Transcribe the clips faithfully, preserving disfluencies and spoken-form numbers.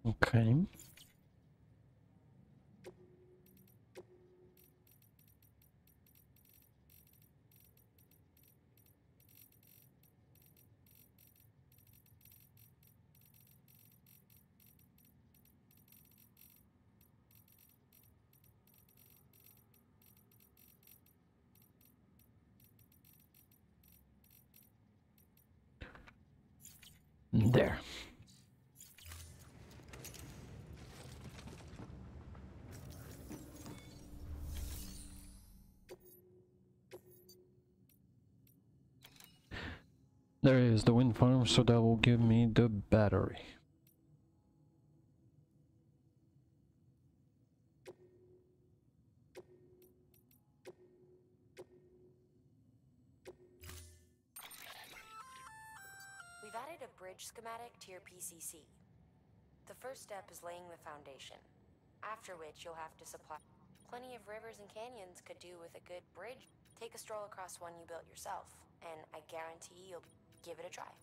Okay. There. There is the wind farm, so that will give me the battery. We've added a bridge schematic to your P C C. The first step is laying the foundation, after which you'll have to supply. Plenty of rivers and canyons could do with a good bridge. Take a stroll across one you built yourself, and I guarantee you'll give it a try.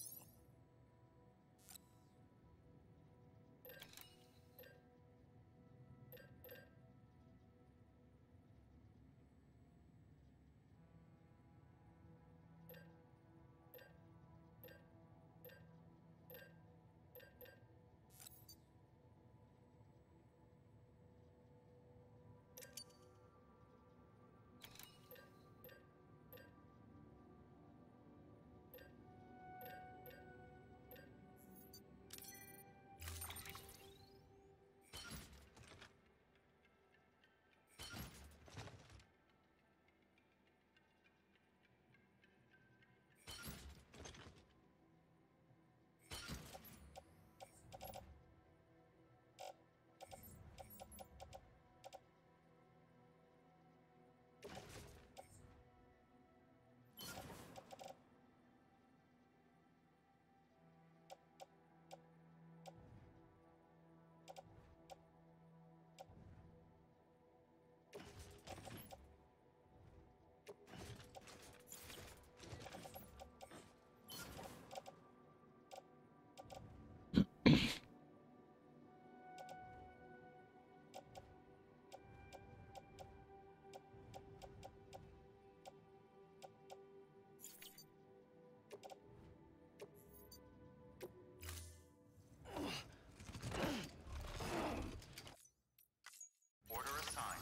Order assigned.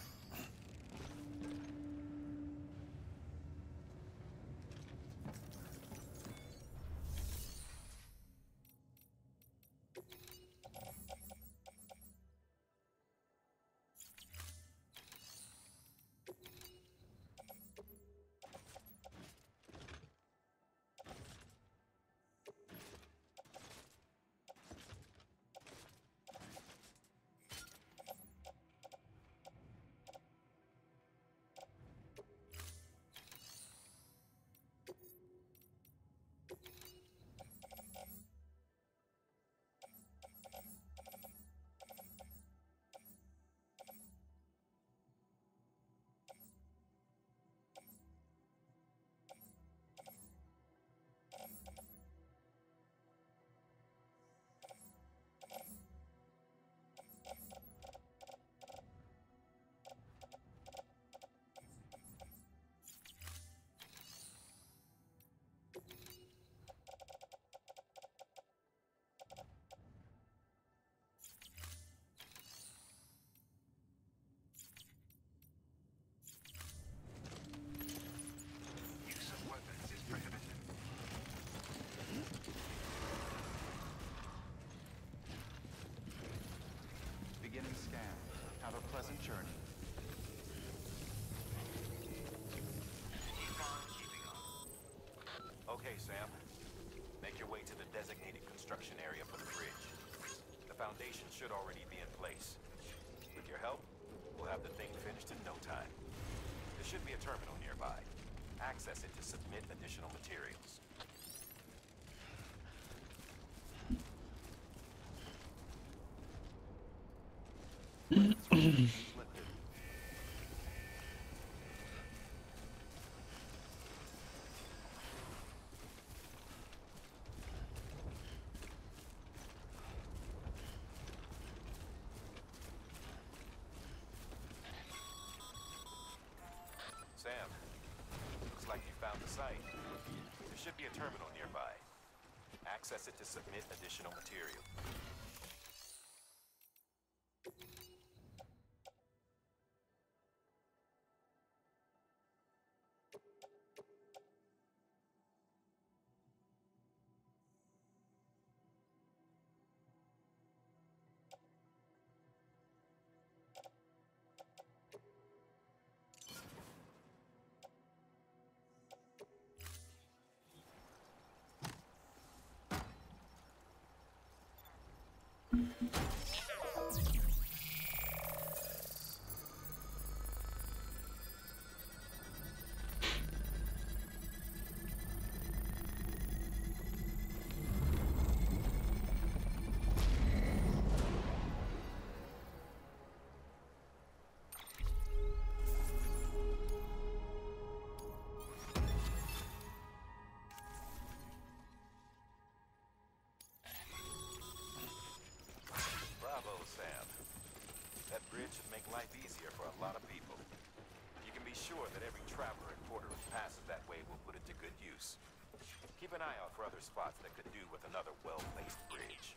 Use of weapons is prohibited. Beginning scan. Have a pleasant journey. Keep on keeping on. Okay, Sam. Make your way to the designated construction area for the bridge. The foundation should already be in place. With your help, we'll have the thing finished in no time. There should be a terminal nearby. Access it to submit additional materials. Weapons restrictions lifted. found the site. There should be a terminal nearby. Access it to submit additional material. Bravo, Sam. That bridge should make life easier for a lot of people. You can be sure that every traveler and porter who passes that way will put it to good use. Keep an eye out for other spots that could do with another well-placed bridge.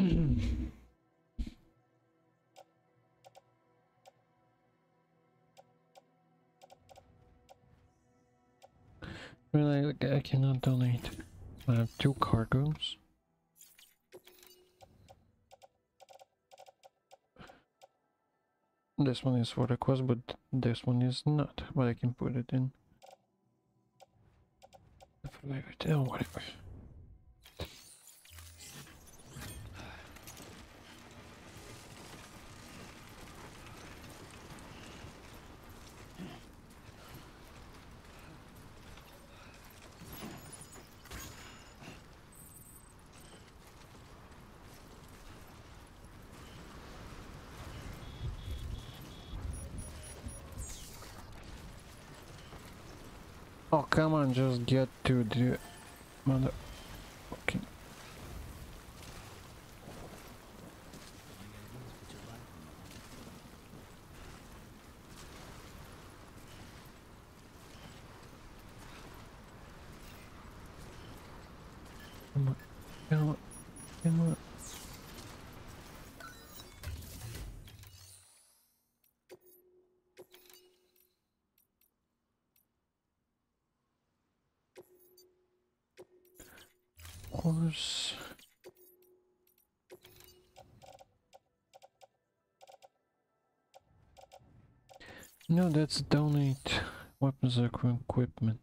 Really, I cannot donate. I have two cargoes. This one is for the quest, but this one is not. But I can put it in. Oh, whatever. Oh, come on, just get to the mother. Okay. Come on, come on, come on. Horse. No, that's donate weapons or equipment.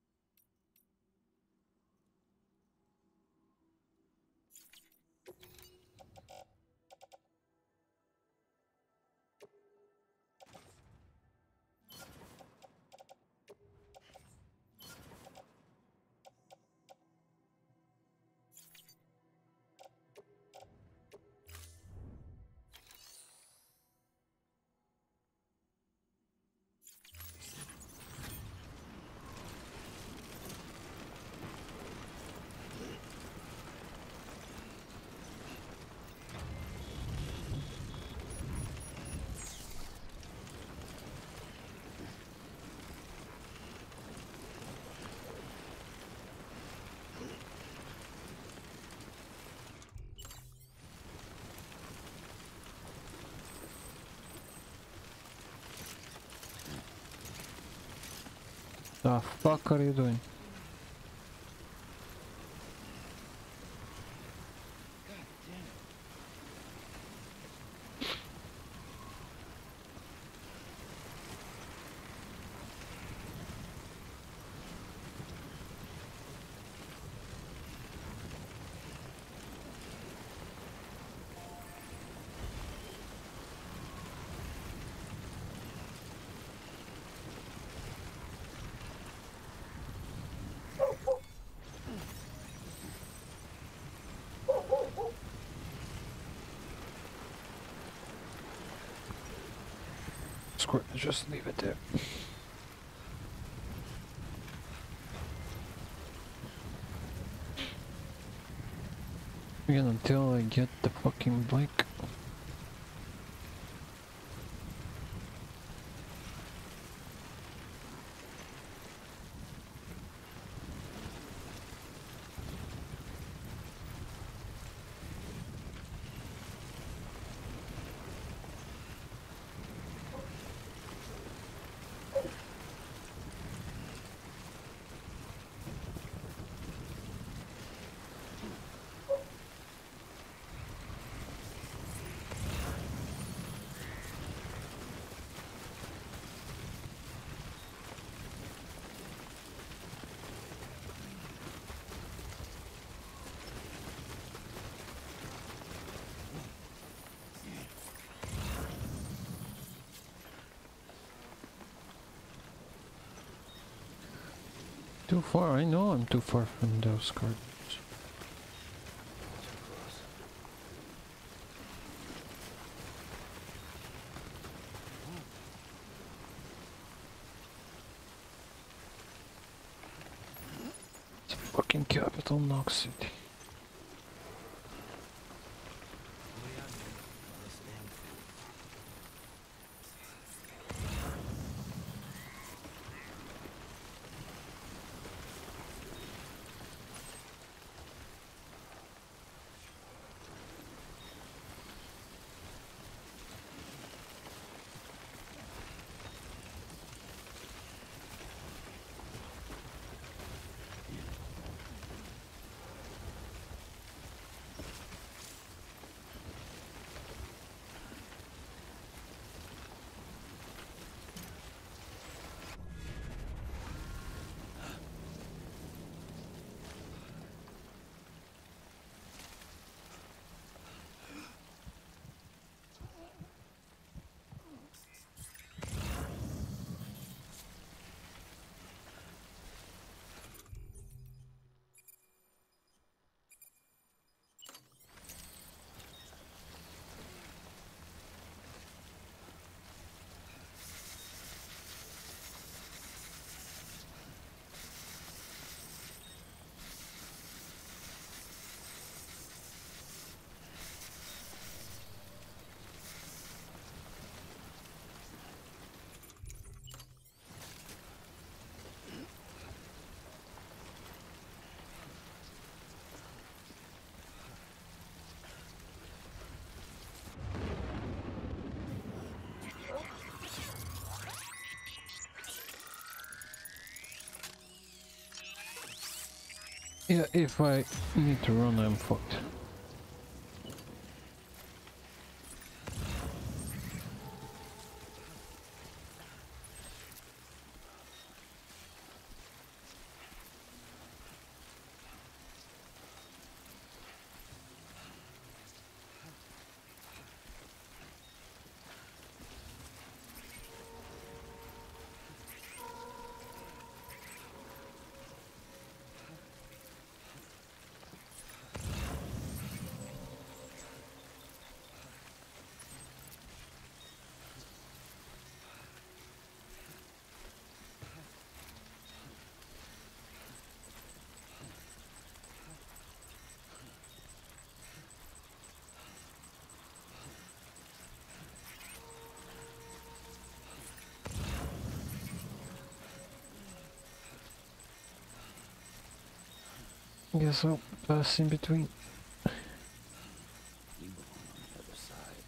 The fuck are you doing? Screw it, just leave it there. Again, until I get the fucking bike. Too far, I know I'm too far from those cards. It's fucking capital Knox City. Yeah, if I need to run, I'm fucked. Guess I'll pass in between. You belong on the other side.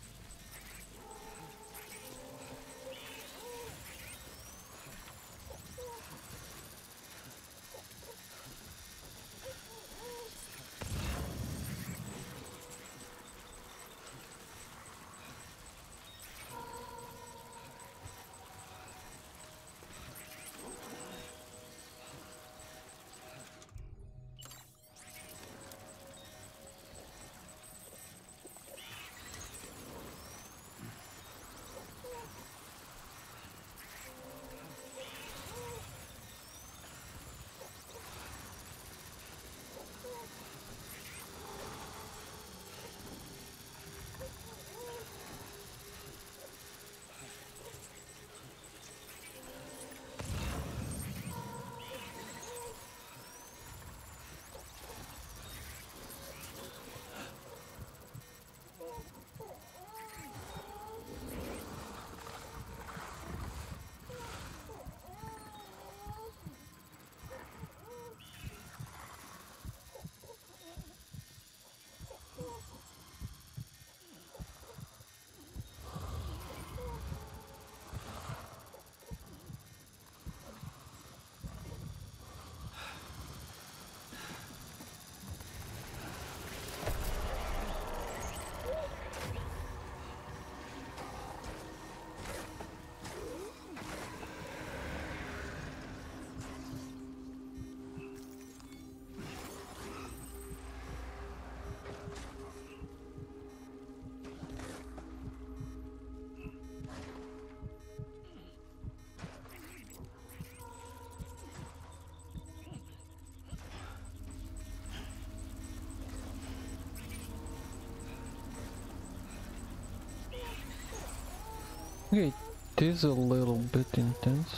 Okay, it is a little bit intense.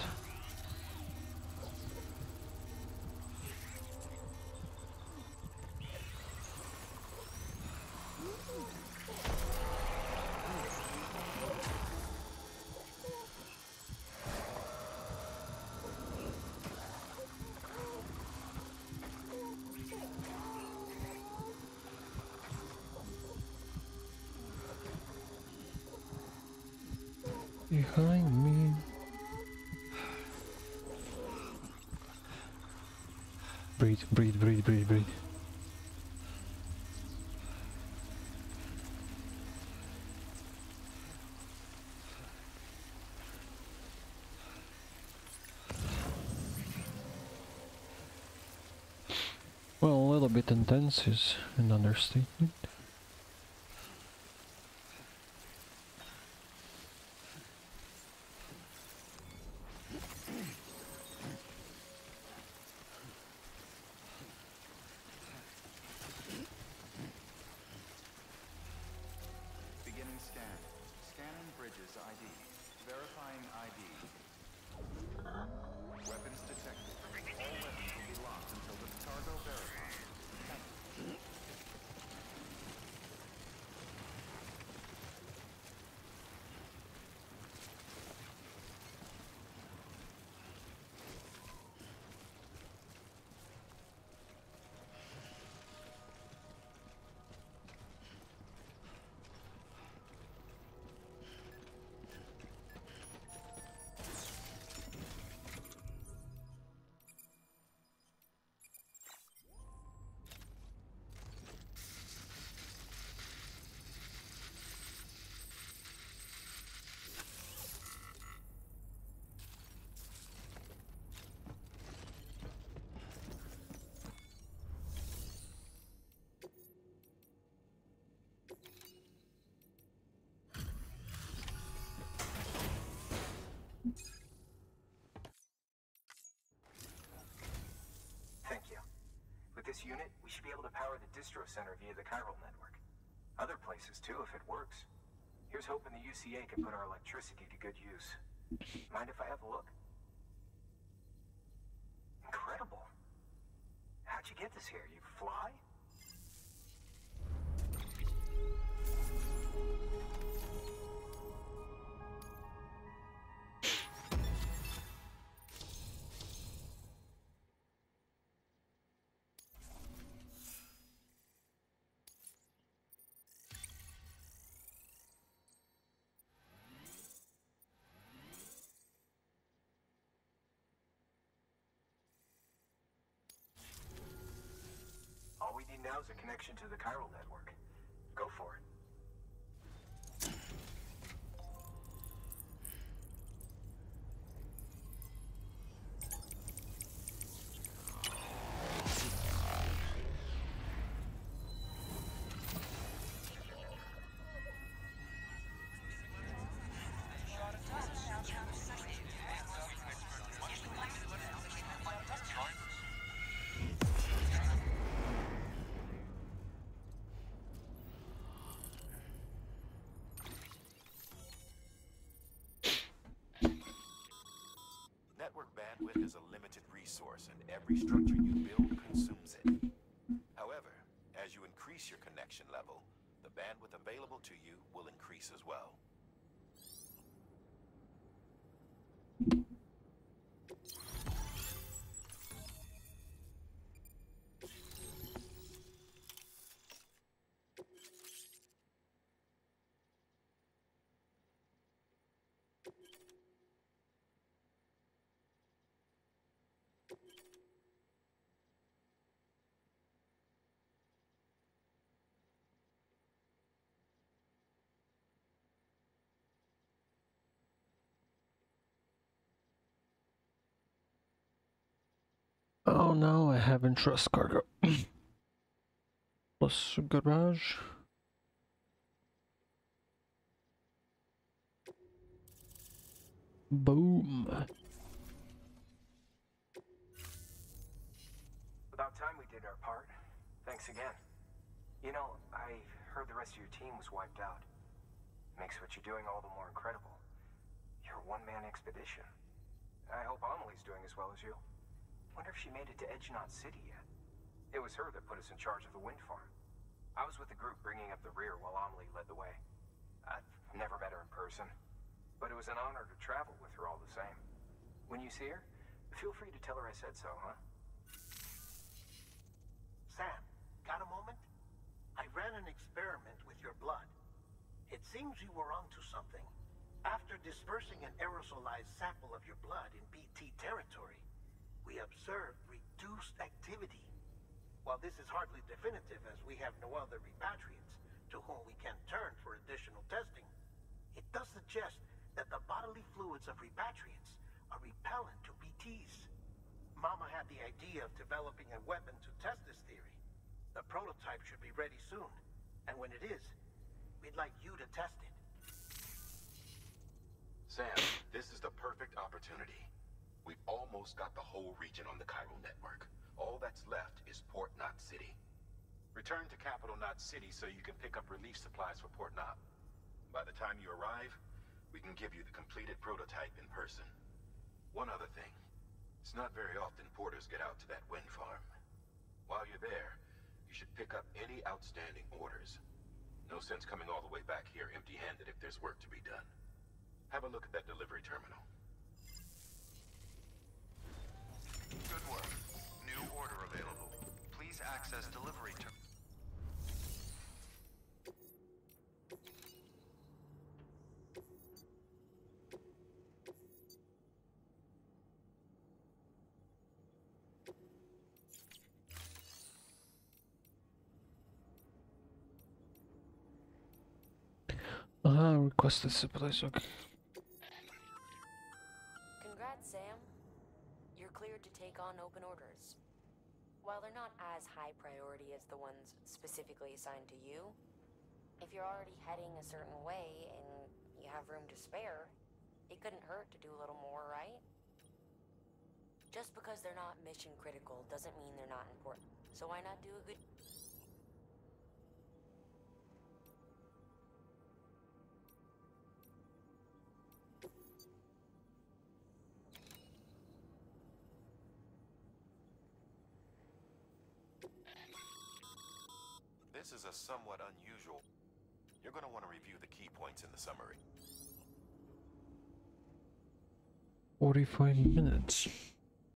Behind me. Breathe, breathe, breathe, breathe, breathe. Well, a little bit intense is an understatement. Beginning scan. Scanning bridges I D. Verifying I D. Weapons detected. All weapons will be locked until the cargo verified. Thank you. Thank you. With this unit, we should be able to power the distro center via the chiral network. Other places too, if it works. Here's hoping the U C A can put our electricity to good use. Mind if I have a look? Incredible. How'd you get this here? You fly? All we need now is a connection to the chiral network. Go for it. Network bandwidth is a limited resource, and every structure you build consumes it. However, as you increase your connection level, the bandwidth available to you will increase as well. Oh no, I have entrust cargo. Plus garage. Boom. About time we did our part. Thanks again. You know, I heard the rest of your team was wiped out. Makes what you're doing all the more incredible. You're a one-man expedition. I hope Amelie's doing as well as you. Wonder if she made it to Edgenot City yet. It was her that put us in charge of the wind farm. I was with the group bringing up the rear while Amelie led the way. I've never met her in person, but it was an honor to travel with her all the same. When you see her, feel free to tell her I said so, huh? Sam, got a moment? I ran an experiment with your blood. It seems you were onto something. After dispersing an aerosolized sample of your blood in B T territory, we observed reduced activity. While this is hardly definitive, as we have no other repatriants to whom we can turn for additional testing, it does suggest that the bodily fluids of repatriants are repellent to B Ts. Mama had the idea of developing a weapon to test this theory. The prototype should be ready soon, and when it is, we'd like you to test it. Sam, this is the perfect opportunity. We've almost got the whole region on the chiral network. All that's left is Port Knot City. Return to Capital Knot City so you can pick up relief supplies for Port Knot. By the time you arrive, we can give you the completed prototype in person. One other thing. It's not very often porters get out to that wind farm. While you're there, you should pick up any outstanding orders. No sense coming all the way back here empty-handed if there's work to be done. Have a look at that delivery terminal. Good work. New order available. Please access delivery terminal. Ah, requested supplies, okay. Congrats, Sam. You're cleared to take on open orders. While they're not as high priority as the ones specifically assigned to you, if you're already heading a certain way and you have room to spare, It couldn't hurt to do a little more, right? Just because they're not mission critical doesn't mean they're not important. So why not do a good... This is a somewhat unusual. You're going to want to review the key points in the summary. forty-five minutes.